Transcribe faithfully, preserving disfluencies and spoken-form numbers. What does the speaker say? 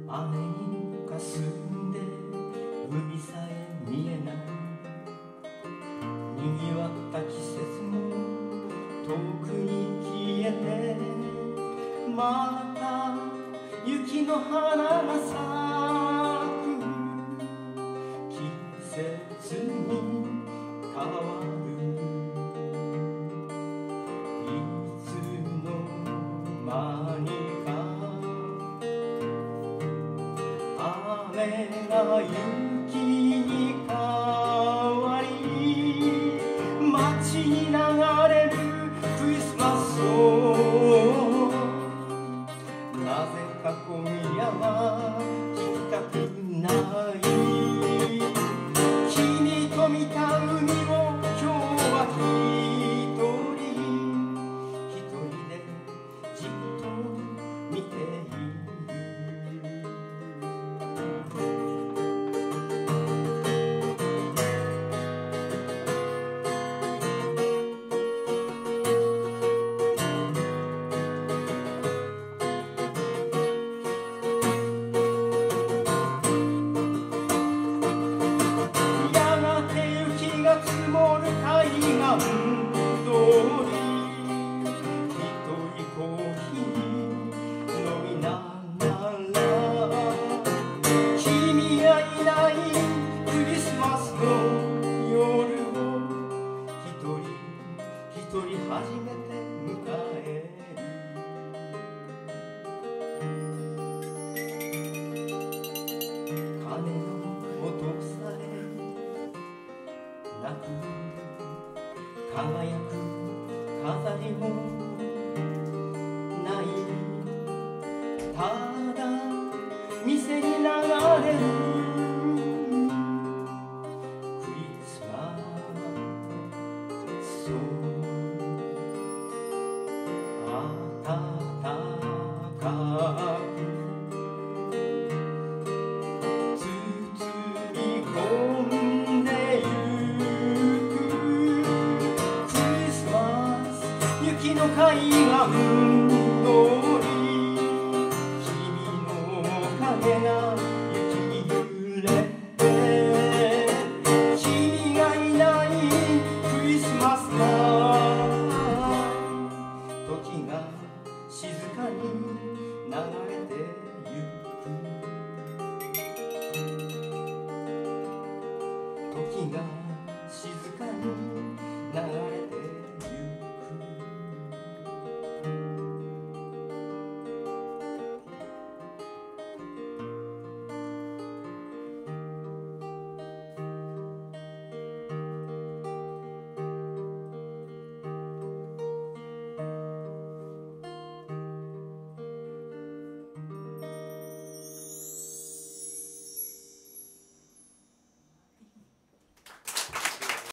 雨に霞んで海さえ見えない賑わった季節も遠くに消えてまた雪の花が咲く季節に変わるいつの間にか雨が雪に変わり街に流れるクリスマスソングなぜか今夜は聴きたくない君と見た海を今日は一人一人でじっと見ている積もる海岸通りひとりコーヒー飲みながら君がいないクリスマスの夜をひとりひとり初めて迎える鐘の音さえなく輝く飾りもないただ店に流れるクリスマスソングあたたかく包み込んでゆ雪の海岸通り君の影が